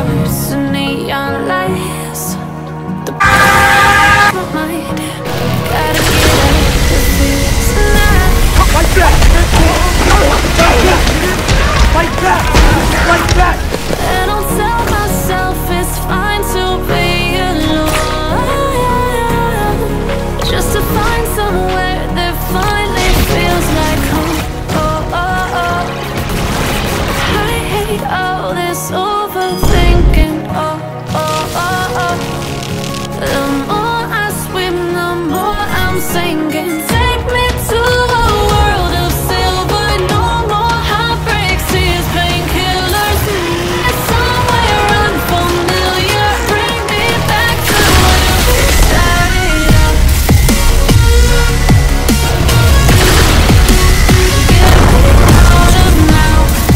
hearts and neon lights. The my mind, gotta get out of here tonight. Like that! Like that! Like that! And I'll tell myself it's fine to be alone, just to find somewhere that finally feels like home. Oh, oh, oh. I hate all this overthinking. Oh, oh, oh, oh. The more I swim, the more I'm sinking. Take me to a world of silver. No more heartbreaks, tears, painkillers. Somewhere unfamiliar. Bring me back to where we started out. Get me out of now.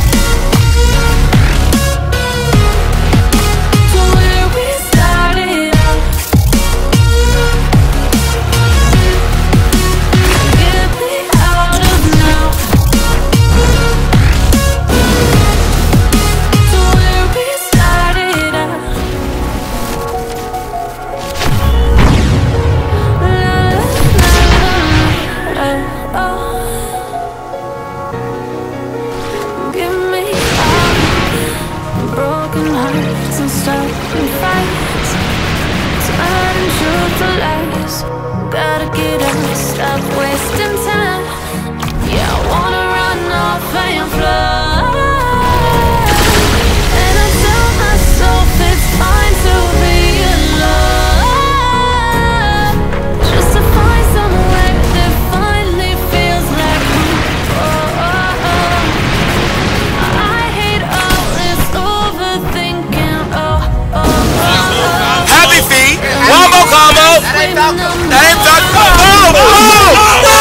To where we started out. Get me out of now. To where we started out. La la la la. Oh. Give me out. Broken hearts and starting fights. Turning truth to lies. Gotta get up, stop wasting time. Yeah, I wanna run off and fly. And I tell myself it's fine to be alone, just to find somewhere that finally feels like home. Oh, oh, oh. I hate all this overthinking. Oh, oh, oh, oh. Happy feet. One more combo. That ain't That ain't Falco. Oh, oh, oh.